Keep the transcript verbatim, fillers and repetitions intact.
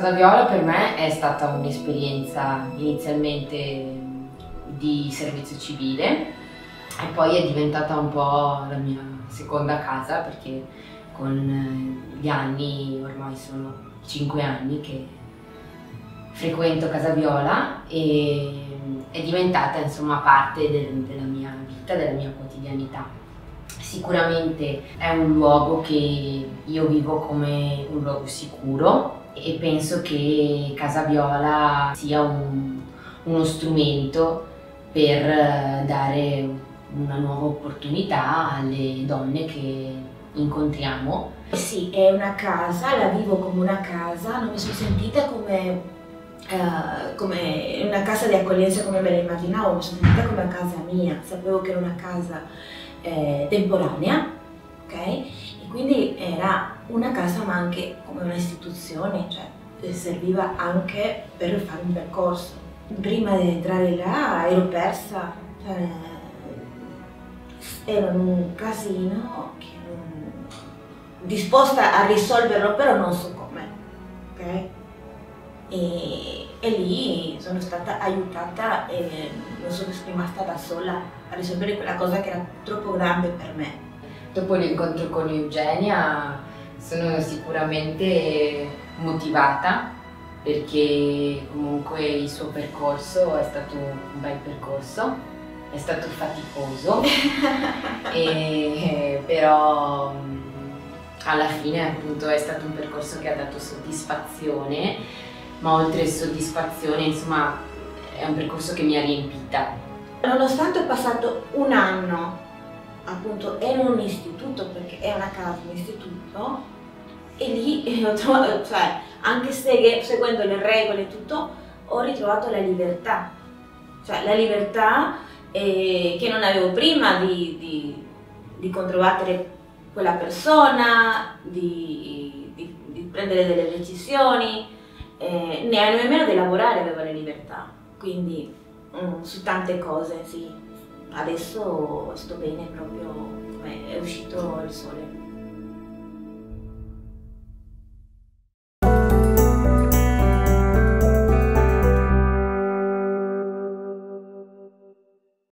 Casa Viola per me è stata un'esperienza inizialmente di servizio civile e poi è diventata un po' la mia seconda casa, perché con gli anni, ormai sono cinque anni che frequento Casa Viola e è diventata insomma parte del, della mia vita, della mia quotidianità. Sicuramente è un luogo che io vivo come un luogo sicuro e penso che Casa Viola sia un, uno strumento per dare una nuova opportunità alle donne che incontriamo. Sì, è una casa, la vivo come una casa, non mi sono sentita come, uh, come una casa di accoglienza come me la immaginavo, mi sono sentita come una casa mia, sapevo che era una casa eh, temporanea, ok? E quindi era una casa ma anche come un'istituzione, cioè serviva anche per fare un percorso. Prima di entrare là ero persa, cioè, ero in un casino che non, disposta a risolverlo, però non so come, ok? E, e lì sono stata aiutata e non sono rimasta da sola a risolvere quella cosa che era troppo grande per me. Dopo l'incontro con Eugenia sono sicuramente motivata, perché comunque il suo percorso è stato un bel percorso, è stato faticoso, e, però alla fine appunto è stato un percorso che ha dato soddisfazione, ma oltre soddisfazione insomma è un percorso che mi ha riempita. Nonostante ho passato un anno appunto in un istituto, perché è una casa, un istituto, e lì ho trovato, cioè anche se seguendo le regole e tutto, ho ritrovato la libertà, cioè la libertà eh, che non avevo prima di, di, di controbattere quella persona, di, di, di prendere delle decisioni, eh, nemmeno di lavorare avevo la libertà, quindi mm, su tante cose, sì. Adesso sto bene proprio come è uscito il sole.